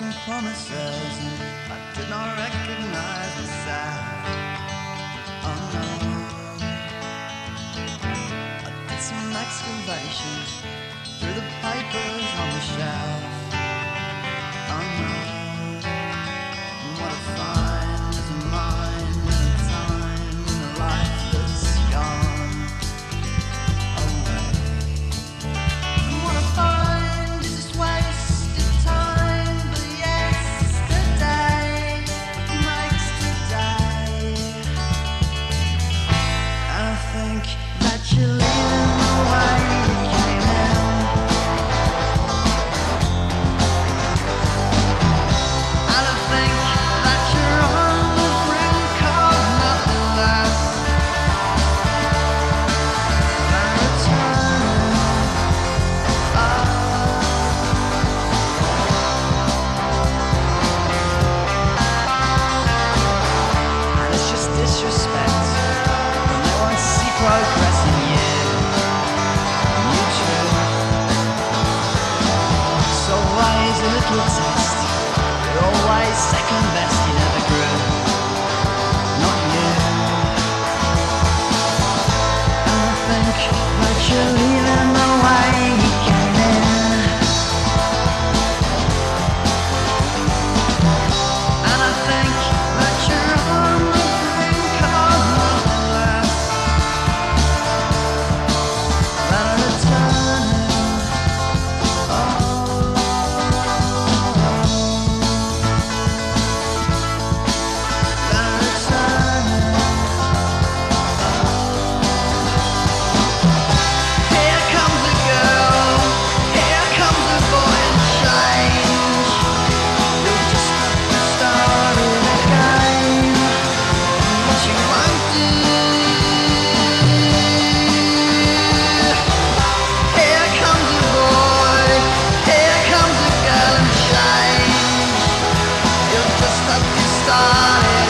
some promises and I did not recognize myself. Oh no. I did some excavations through the papers on the shelf. Oh no. And what I find is a mind and a time and a life that's gone away. And what I find is this wasted time, but yesterday makes today. And I think that you're leaving the way you came in. And I think that you're on the brink of nothing less than returning. And it's just disrespect when they won't see progress in you. You too. So always a little test. You're always second best. You never grew. Not you. And I think that you're leaving the way you came in. And I think that you're on the brink of nothing less than a returning. Here comes a girl, here comes a boy in change. You'll just have to start it again, but you won't do. Here comes a boy, here comes a girl in change. You'll just have to start it